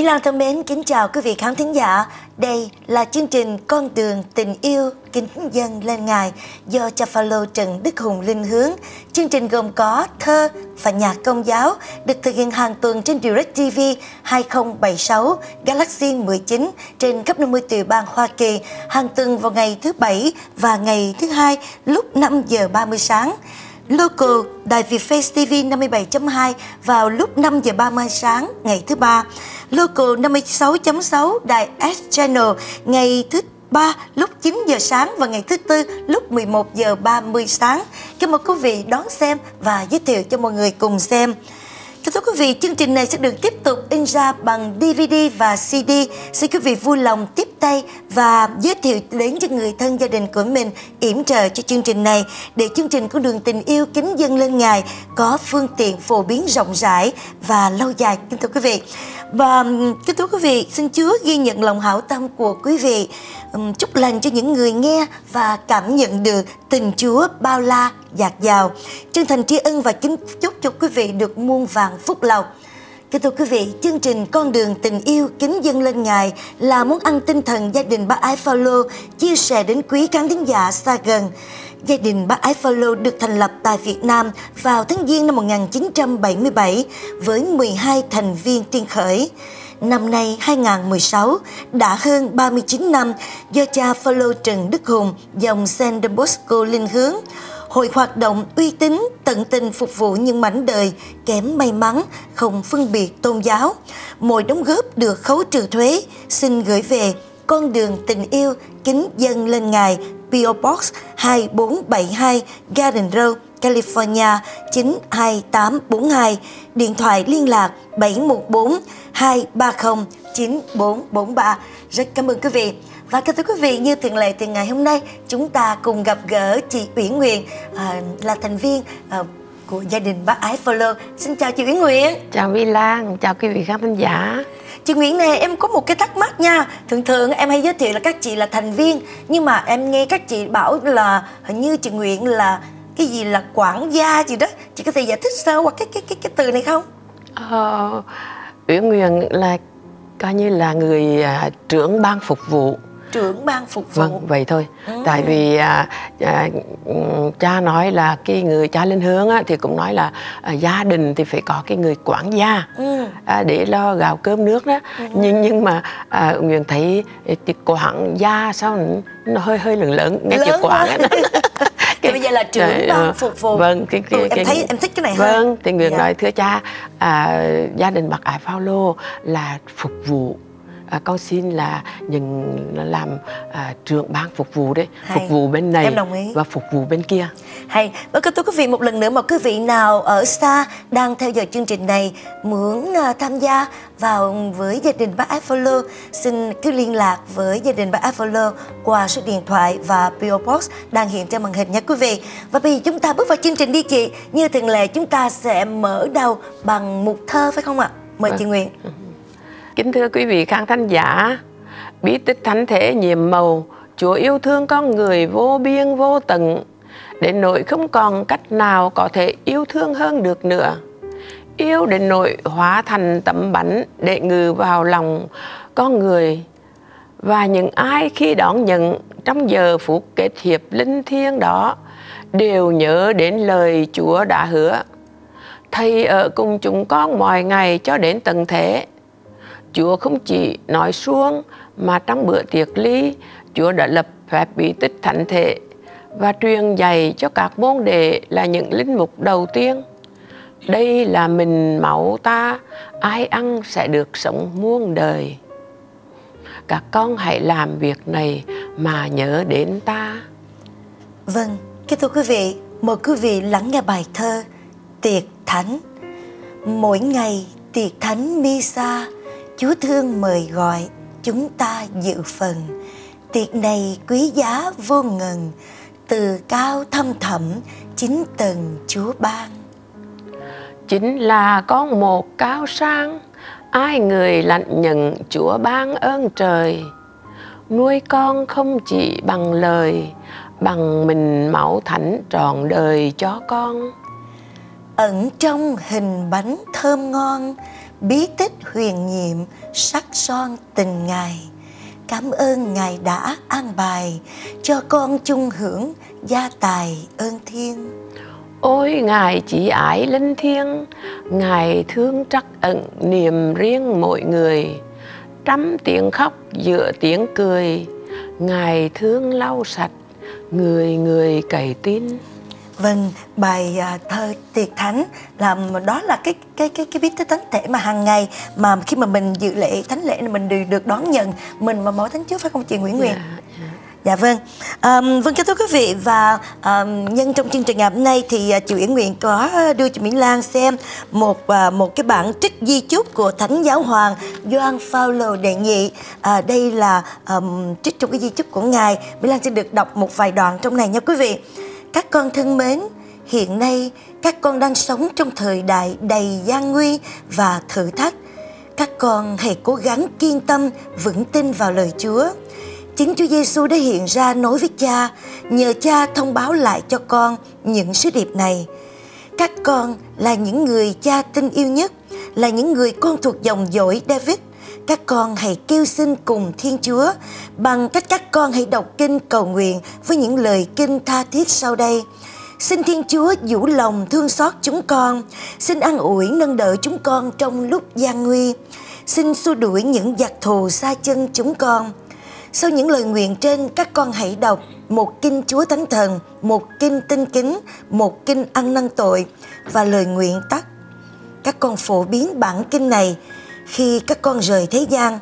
Mỹ Lan thân mến, kính chào quý vị khán thính giả. Đây là chương trình Con đường tình yêu kính dâng lên Ngài do cha Phaolô Trần Đức Hùng linh hướng. Chương trình gồm có thơ và nhạc Công giáo được thực hiện hàng tuần trên DirecTV 2076 Galaxy 19 trên khắp 50 tiểu bang Hoa Kỳ, hàng tuần vào ngày thứ Bảy và ngày thứ Hai lúc 5 giờ 30 sáng. Local Đài Việt Face TV 57.2 vào lúc 5 giờ 30 sáng ngày thứ Ba. Local 56.6 Đài S Channel ngày thứ Ba lúc 9 giờ sáng và ngày thứ Tư lúc 11 giờ 30 sáng. Kính mời quý vị đón xem và giới thiệu cho mọi người cùng xem. Thưa quý vị, chương trình này sẽ được tiếp tục in ra bằng DVD và CD. Xin quý vị vui lòng tiếp tay và giới thiệu đến cho người thân gia đình của mình yểm trợ cho chương trình này, để chương trình Con đường tình yêu kính dâng lên Ngài có phương tiện phổ biến rộng rãi và lâu dài. Kính thưa quý vị, và kính thưa quý vị, xin Chúa ghi nhận lòng hảo tâm của quý vị, chúc lành cho những người nghe và cảm nhận được tình Chúa bao la dạt dào. Chân thành tri ân và kính chúc cho quý vị được muôn vàn phúc lộc. Kính thưa quý vị, chương trình Con đường tình yêu kính dâng lên Ngài là món ăn tinh thần gia đình Bác Ái Phaolô chia sẻ đến quý khán thính giả xa gần. Gia đình Bác Ái Phaolô được thành lập tại Việt Nam vào tháng Giêng năm 1977 với 12 thành viên tiên khởi. Năm nay 2016 đã hơn 39 năm do cha Phaolô Trần Đức Hùng dòng Saint Bosco linh hướng. Hội hoạt động uy tín, tận tình phục vụ những mảnh đời kém may mắn, không phân biệt tôn giáo. Mọi đóng góp được khấu trừ thuế, xin gửi về Con đường tình yêu kính dâng lên Ngài, PO Box 2472 Garden Road, California 92842, điện thoại liên lạc 714 230 9443. Rất cảm ơn quý vị. Và kính thưa quý vị, như thường lệ thì ngày hôm nay chúng ta cùng gặp gỡ chị Uyển Nguyễn, là thành viên của gia đình Bác Ái Phaolô. Xin chào chị Uyển Nguyễn. Chào Mỹ Lan, chào quý vị khán thính giả. Chị Nguyễn này, em có một cái thắc mắc nha. Thường em hay giới thiệu là các chị là thành viên, nhưng mà em nghe các chị bảo là hình như chị Nguyễn là cái gì là quản gia gì đó. Chị có thể giải thích sơ qua cái từ này không? Uyển Nguyễn là coi như là người trưởng ban phục vụ. Trưởng ban phục vụ. Vâng, vậy thôi. Tại vì cha nói là cái người cha linh hướng thì cũng nói là gia đình thì phải có cái người quản gia để lo gạo cơm nước đó. Nhưng mà Nguyễn thấy cái quản gia sao nó hơi lớn nghe chữ quản á. Bây giờ là trưởng ban phục vụ. Vâng, em thích cái này hơn. hơn. Vâng, thì Nguyễn nói thưa cha, gia đình Bác Ái Phaolô là phục vụ. Con xin là làm trưởng ban phục vụ đấy. Hay. Phục vụ bên này và phục vụ bên kia. Hay. Và thưa quý vị, một lần nữa mà quý vị nào ở xa đang theo dõi chương trình này muốn tham gia vào với gia đình Bác Ái Phaolô, xin cứ liên lạc với gia đình Bác Ái Phaolô qua số điện thoại và PO Box đang hiện trên màn hình nha quý vị. Và bây giờ chúng ta bước vào chương trình đi chị. Như thường lệ chúng ta sẽ mở đầu bằng một thơ phải không ạ? Mời chị Nguyễn. Kính thưa quý vị khán thính giả, bí tích thánh thể nhiệm màu, Chúa yêu thương con người vô biên vô tận, đến nỗi không còn cách nào có thể yêu thương hơn được nữa. Yêu đến nỗi hóa thành tấm bánh để ngự vào lòng con người. Và những ai khi đón nhận trong giờ phút kết hiệp linh thiêng đó đều nhớ đến lời Chúa đã hứa: Thầy ở cùng chúng con mọi ngày cho đến tận thế. Chúa không chỉ nói suông mà trong bữa tiệc ly, Chúa đã lập phép bí tích thánh thể và truyền dạy cho các môn đệ là những linh mục đầu tiên. Đây là mình máu ta, ai ăn sẽ được sống muôn đời. Các con hãy làm việc này mà nhớ đến ta. Vâng, kính thưa quý vị, mời quý vị lắng nghe bài thơ Tiệc Thánh. Mỗi ngày tiệc thánh Misa, Chúa thương mời gọi chúng ta dự phần. Tiệc này quý giá vô ngần, từ cao thâm thẳm chính tầng Chúa ban. Chính là con một cao sang, ai người lạnh nhận Chúa ban ơn trời. Nuôi con không chỉ bằng lời, bằng mình máu thánh trọn đời cho con. Ẩn trong hình bánh thơm ngon, bí tích huyền nhiệm sắc son tình Ngài. Cảm ơn Ngài đã an bài cho con chung hưởng gia tài ơn Thiên. Ôi Ngài chỉ ái linh thiêng, Ngài thương trắc ẩn niềm riêng mỗi người. Trăm tiếng khóc giữa tiếng cười, Ngài thương lau sạch người người cậy tin. Vâng, bài thơ Tiệc Thánh đó là cái bí tích thánh thể mà hàng ngày mà khi mà mình dự lễ thánh lễ mình đều được đón nhận mình vào mỗi thánh trước, phải không chị Nguyễn Nguyệt? Dạ vâng. Vâng, kính thưa quý vị, và nhân trong chương trình ngày hôm nay thì chị Uyển Nguyện có đưa chị Mỹ Lan xem một cái bản trích di chúc của Thánh Giáo Hoàng Gioan Phaolô đệ nhị. Đây là trích trong cái di chúc của Ngài. Mỹ Lan xin được đọc một vài đoạn trong này nha quý vị. Các con thân mến, hiện nay các con đang sống trong thời đại đầy gian nguy và thử thách. Các con hãy cố gắng kiên tâm, vững tin vào lời Chúa. Chính Chúa Giêsu đã hiện ra nói với Cha, nhờ Cha thông báo lại cho con những sứ điệp này. Các con là những người Cha tin yêu nhất, là những người con thuộc dòng dõi David. Các con hãy kêu xin cùng Thiên Chúa bằng cách các con hãy đọc kinh cầu nguyện với những lời kinh tha thiết sau đây. Xin Thiên Chúa dũ lòng thương xót chúng con, xin an ủi nâng đỡ chúng con trong lúc gian nguy, xin xua đuổi những giặc thù xa chân chúng con. Sau những lời nguyện trên, các con hãy đọc một kinh Chúa Thánh Thần, một kinh tinh kính, một kinh ăn năn tội và lời nguyện tắt. Các con phổ biến bản kinh này khi các con rời thế gian,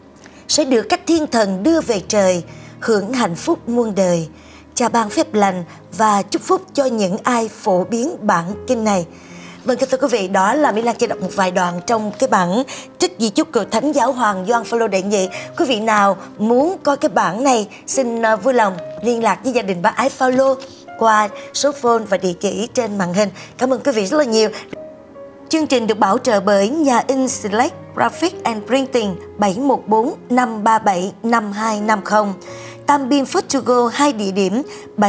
sẽ được các thiên thần đưa về trời, hưởng hạnh phúc muôn đời. Cha ban phép lành và chúc phúc cho những ai phổ biến bản kinh này. Vâng, thưa quý vị, đó là Mỹ Lan chỉ đọc một vài đoạn trong cái bản trích di chúc của Thánh Giáo Hoàng Gioan Phaolô đệ nhị. Quý vị nào muốn coi cái bản này, xin vui lòng liên lạc với gia đình Bác Ái Phaolô qua số phone và địa chỉ trên màn hình. Cảm ơn quý vị rất là nhiều. Chương trình được bảo trợ bởi nhà in Select Graphic and Printing 714 537 5250. Tam Biên Food to Go 2 địa điểm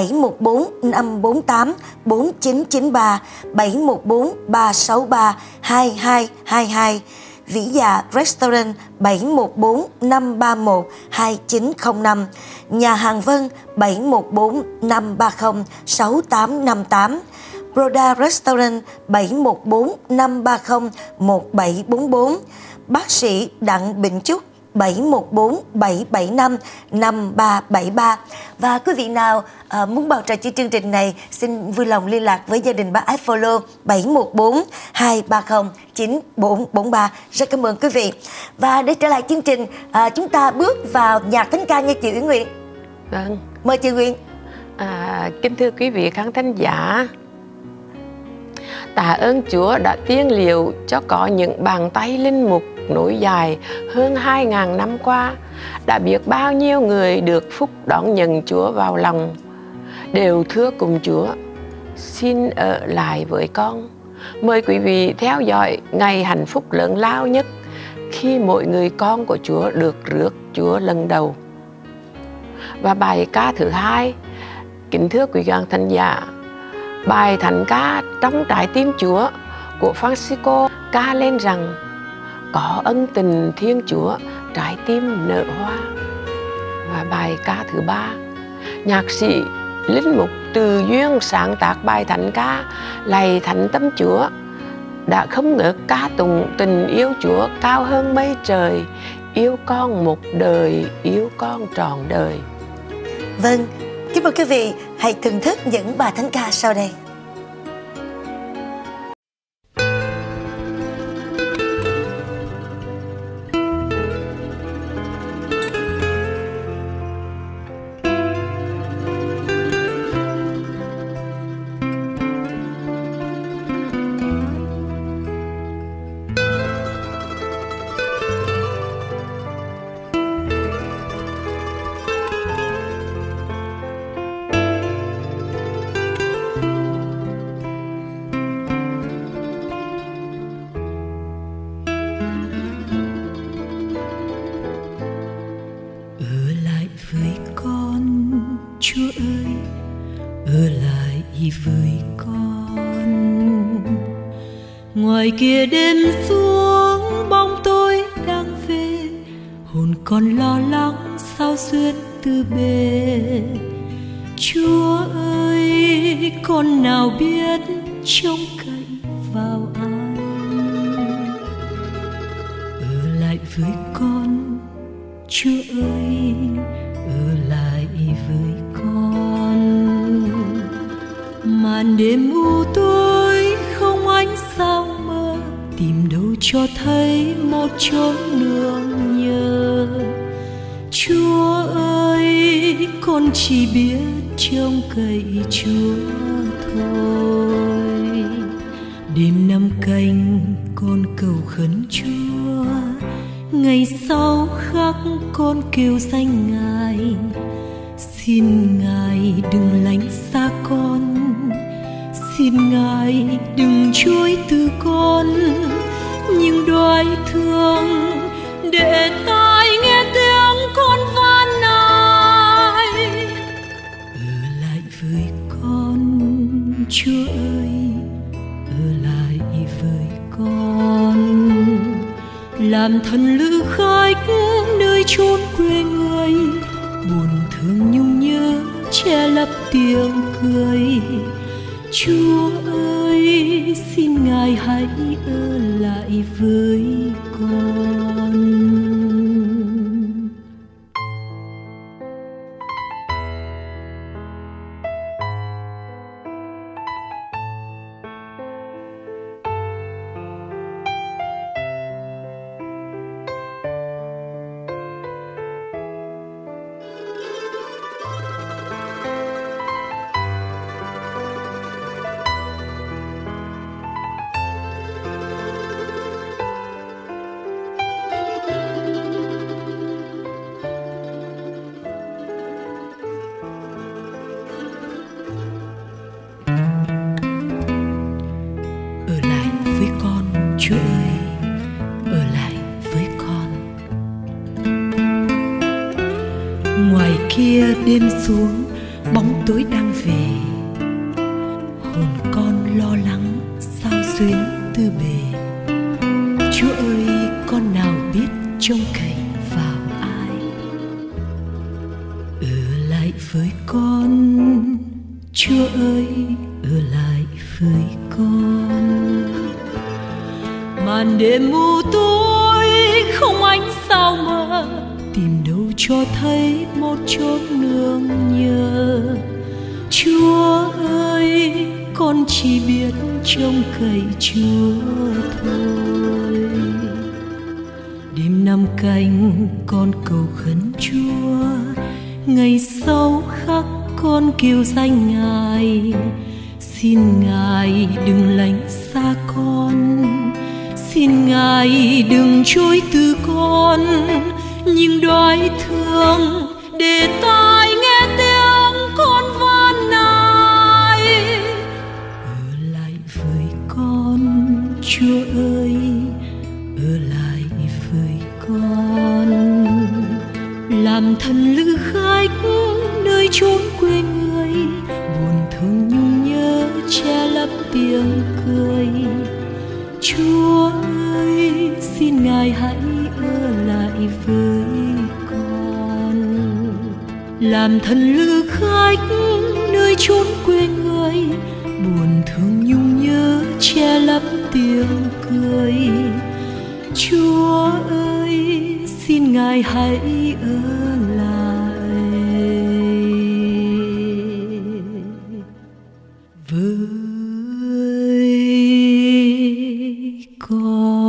714 548 4993, 714 363 2222. Vĩ Dạ Restaurant 714 531 2905. Nhà hàng Vân 714 530 6858. Broda Restaurant 714 530 1744. Bác sĩ Đặng Bình Trúc 714 775 5373. Và quý vị nào muốn bảo trợ cho chương trình này, xin vui lòng liên lạc với gia đình Bác Ái Phaolô 714 230 9443. Rất cảm ơn quý vị. Và để trở lại chương trình, chúng ta bước vào nhạc thánh ca nha chị Uyển Nguyện. Vâng. Mời chị Uyển. Kính thưa quý vị khán thính giả, tạ ơn Chúa đã tiên liệu cho có những bàn tay linh mục nối dài hơn 2.000 năm qua. Đã biết bao nhiêu người được phúc đón nhận Chúa vào lòng, đều thưa cùng Chúa, xin ở lại với con. Mời quý vị theo dõi ngày hạnh phúc lớn lao nhất khi mỗi người con của Chúa được rước Chúa lần đầu. Và bài ca thứ hai, kính thưa quý khán thính giả, bài thánh ca Trong trái tim Chúa của Francisco ca lên rằng có ân tình Thiên Chúa, trái tim nở hoa. Và bài ca thứ ba, nhạc sĩ linh mục Từ Duyên sáng tác bài thánh ca Lạy Thánh Tâm Chúa, đã không ngớt ca tụng tình yêu Chúa cao hơn mây trời, yêu con một đời, yêu con trọn đời. Vâng, kính mời quý vị hãy thưởng thức những bài thánh ca sau đây. Chúa ơi, ở lại với con. Ngoài kia đêm xuống hồn con lo lắng sao xuyên từ bề. Chúa ơi, con nào biết trông cậy vào ai. Ở lại với con, Chúa ơi, ở lại với con. Màn đêm u tối không ánh sao mơ, tìm đâu cho thấy một chốn nương nhờ. Chúa ơi, con chỉ biết trông cậy Chúa thôi. Đêm năm canh con cầu khấn Chúa, ngày sau khắc con kêu danh Ngài. Xin Ngài đừng lánh xa con, xin Ngài đừng chối từ con. Nhưng đoái thương để tai nghe tiếng con van nài. Ở lại với con, Chúa ơi, ở lại với con. Làm thân lữ khách nơi chốn quê người, buồn thương nhung nhớ che lấp tiếng cười. Chúa ơi, xin Ngài hãy ở lại với con. Chúa ơi, ở lại với con. Ngoài kia đêm xuống, bóng tối đang về. Hồn con lo lắng sao xuyến từ bề. Chúa ơi, con nào biết trông cậy vào ai. Ở lại với con, Chúa ơi, ở lại với con. Màn đêm u tối không ánh sao mờ, tìm đâu cho thấy một chốn nương nhờ. Chúa ơi, con chỉ biết trông cậy Chúa thôi. Đêm năm canh con cầu khấn Chúa, ngày sau khắc con kêu danh Ngài. Xin Ngài đừng lánh xa con, xin Ngài đừng chối từ con. Nhưng đoái thương để tai nghe tiếng con van nài. Ở lại với con, Chúa ơi, ở lại với con. Làm thân lữ khách nơi chốn quê người, buồn thương nhung nhớ che lấp tiếng cười. Chúa ơi, xin Ngài hãy ở lại với con. Làm thân lữ khách nơi chốn quê người, buồn thương nhung nhớ che lấp tiếng cười. Chúa ơi, xin Ngài hãy ở lại với con.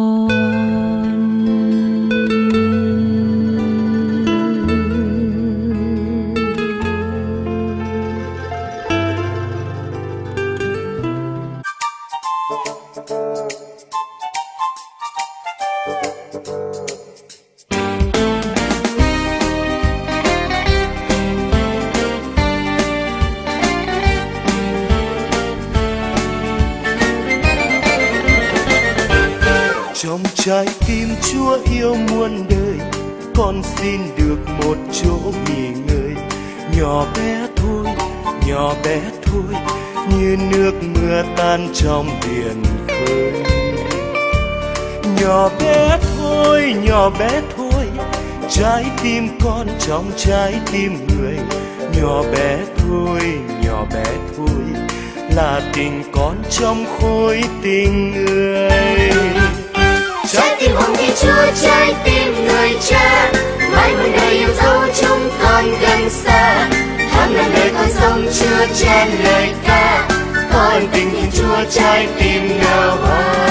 Trong trái tim Chúa yêu muôn đời, con xin được một chỗ nghỉ ngơi. Nhỏ bé thôi, như nước mưa tan trong biển khơi. Nhỏ bé thôi, trái tim con, trong trái tim người. Nhỏ bé thôi, nhỏ bé thôi, là tình con trong khối tình người. Trái tim hồng Thiên Chúa, trái tim người cha, mãi muôn đời yêu dấu chúng con gần xa. Tháng năm đời con sống chưa chen lời ca, con tình Thiên Chúa trái tim nở hoa.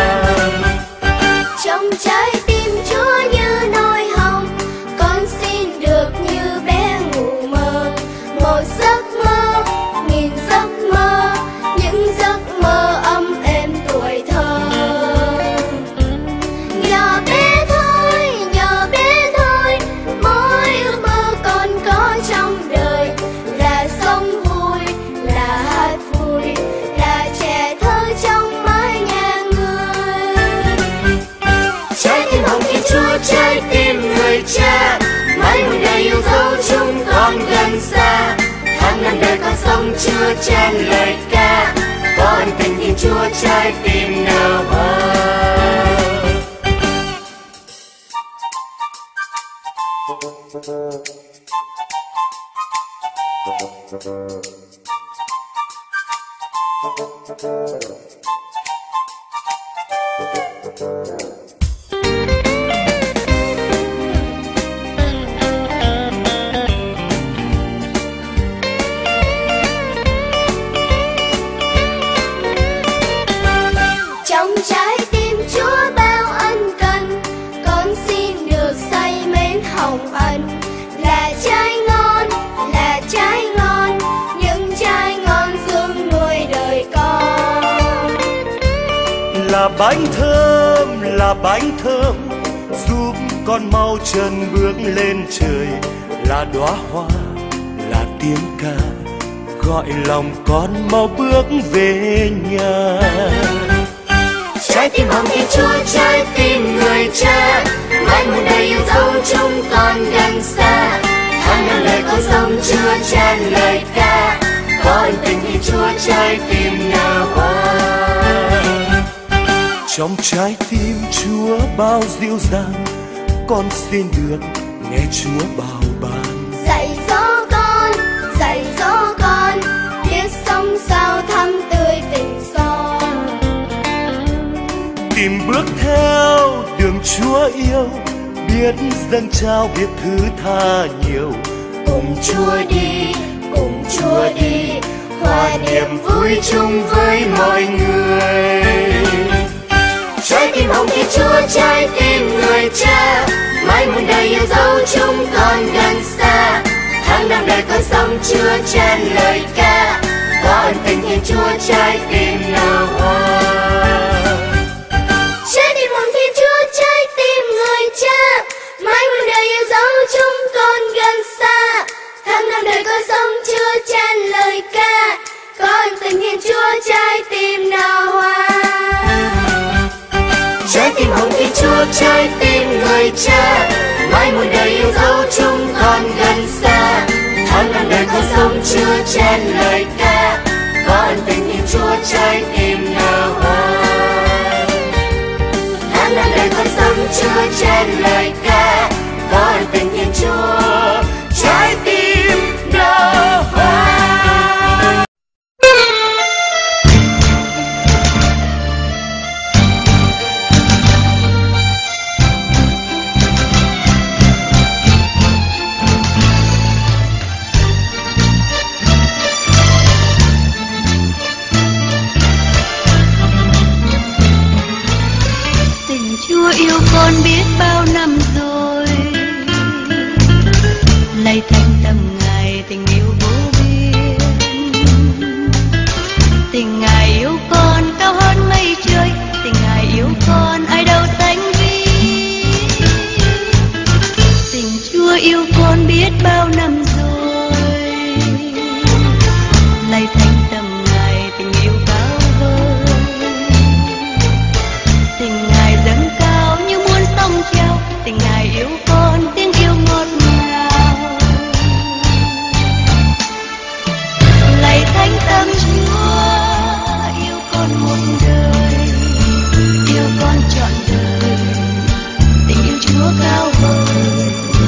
Trong trái tim Chúa như nỗi hồng, con xin được như bé ngủ mơ. Một giấc mơ, nghìn giấc mơ, những giấc mơ ấm êm tuổi thơ. Nhỏ bé thôi, mỗi ước mơ con có trong đời là sống vui, là hát vui, là trẻ thơ trong mái nhà người. Trái tim hồng Thiên Chúa, trái tim người cha, mãi muôn đời yêu dấu chúng con gần xa. Tháng năm đời con sống chưa chen lời ca, con tình Thiên Chúa trái tim nở hoa. Trong trái tim Chúa bao ân cần, con xin được say mến hồng ân. Là trái ngon, những trái ngon dưỡng nuôi đời con. Là bánh thơm giúp con mau chân bước lên trời. Là đóa hoa, là tiếng ca gọi lòng con mau bước về nhà. Trái tim hồng Thiên Chúa, trái tim người cha, mãi muôn đời yêu dấu chúng con gần xa. Tháng năm đời con sống chưa chen lời ca, con tình Thiên Chúa trái tim nở hoa. Trong trái tim Chúa bao dịu dàng, con xin được nghe Chúa bảo ban. Dạy dỗ con, biết sống sao thắm tươi tình son. Tìm bước theo đường Chúa yêu, biết dâng trao biết thứ tha nhiều. Cùng Chúa đi, hòa niềm vui chung với mọi người. Trái tim hồng Thiên Chúa, trái tim người cha, mãi muôn đời yêu dấu chúng con gần xa. Tháng năm đời con sống chưa chen lời ca, con tình Thiên Chúa trái tim nở hoa. Trái tim hồng Thiên Chúa, trái tim người cha, mãi muôn đời yêu dấu chúng con gần xa. Tháng năm đời con sống chưa chen lời ca, con tình Thiên Chúa trái tim nở hoa. Trái tim hồng Thiên Chúa, trái tim người cha, mãi muôn đời yêu dấu chúng con gần xa. Tháng năm đời con sống chưa chen lời ca, con tình Thiên Chúa trái tim nở hoa. Tháng năm đời con sống chưa chen lời ca, con tình Thiên Chúa trái tim nở hoa. Yêu con biết bao năm rồi, lạy thành tâm Ngài tình yêu vô biên. Tình Ngài yêu con cao hơn mây trời, tình Ngài yêu con ai đâu sánh ví. Tình Chúa yêu con biết bao năm rồi, lạy thành tâm Ngài tình yêu cao vời. Tình Ngài dâng cao như muôn sông treo, tình Ngài yêu con tiếng yêu ngọt ngào. Lạy thánh tâm Chúa yêu con một đời, yêu con trọn đời, tình yêu Chúa cao vời.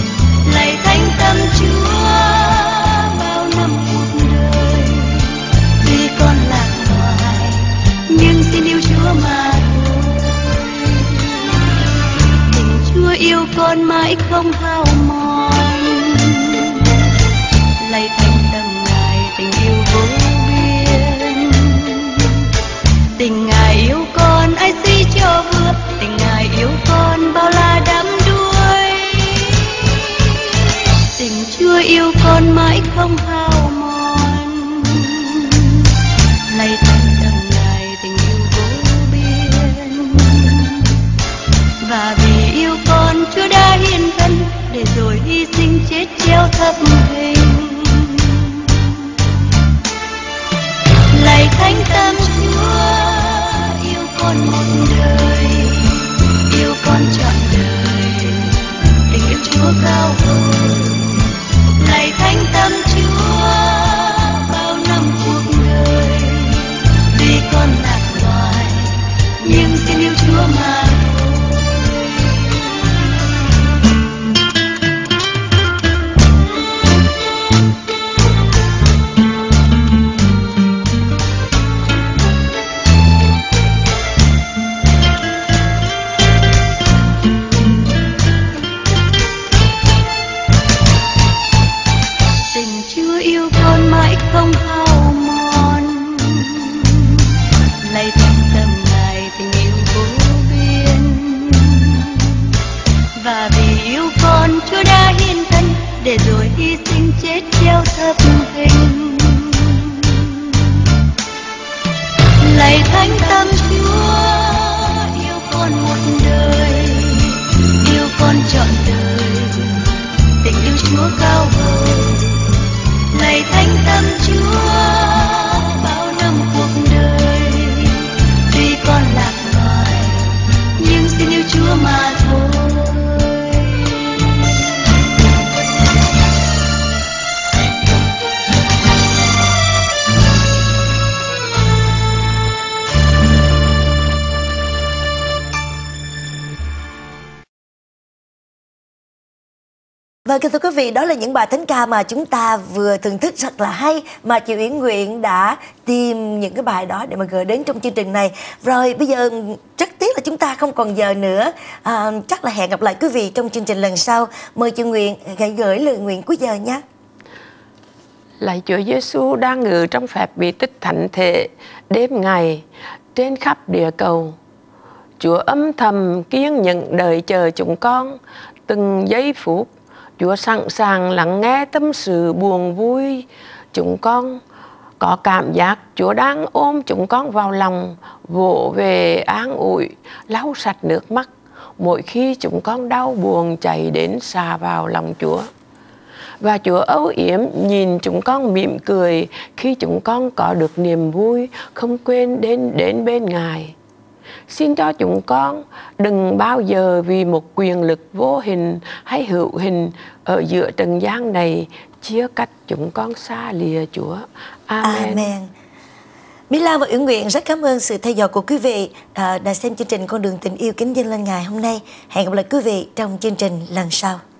mãi không hao mòn. Lạy Thánh Tâm Ngài tình yêu vô biên, và vì yêu con Chúa đã hiến thân để rồi hy sinh chết treo thập hình. Lạy Thánh Tâm Chúa, yêu con một đời, yêu con trọn đời, tình yêu Chúa cao hơn. Lạy Thánh Tâm Chúa, bao năm cuộc đời vì con lạc loài, nhưng xin yêu Chúa mà thôi. Không hao mòn. Lạy Thánh Tâm Ngài tình yêu vô biên, và vì yêu con Chúa đã hiến thân để rồi hy sinh chết treo thập hình. Lạy Thánh Tâm Chúa, yêu con một đời, yêu con trọn đời, tình yêu Chúa cao hơn. Lạy Thánh Tâm Chúa, bao năm cuộc đời tuy con lạc loài, nhưng xin yêu Chúa mà thôi. Vâng, thưa quý vị, đó là những bài thánh ca mà chúng ta vừa thưởng thức rất là hay, mà chị Uyển Nguyện đã tìm những cái bài đó để mà gửi đến trong chương trình này. Rồi bây giờ rất tiếc là chúng ta không còn giờ nữa, chắc là hẹn gặp lại quý vị trong chương trình lần sau. Mời chị Nguyện gửi lời nguyện cuối giờ nhé. Lạy Chúa Giêsu đang ngự trong phép bí tích thánh thể đêm ngày trên khắp địa cầu. Chúa âm thầm kiên nhẫn đợi chờ chúng con từng giây phút. Chúa sẵn sàng lắng nghe tâm sự buồn vui chúng con. Có cảm giác Chúa đang ôm chúng con vào lòng, vỗ về an ủi, lau sạch nước mắt mỗi khi chúng con đau buồn chạy đến xà vào lòng Chúa. Và Chúa âu yếm nhìn chúng con mỉm cười khi chúng con có được niềm vui, không quên đến bên Ngài. Xin cho chúng con đừng bao giờ vì một quyền lực vô hình hay hữu hình ở giữa trần gian này chia cắt chúng con xa lìa Chúa. Amen. Amen. Mỹ Lan và Uyển Nguyện rất cảm ơn sự theo dõi của quý vị đã xem chương trình Con đường tình yêu kính dâng lên Ngài hôm nay. Hẹn gặp lại quý vị trong chương trình lần sau.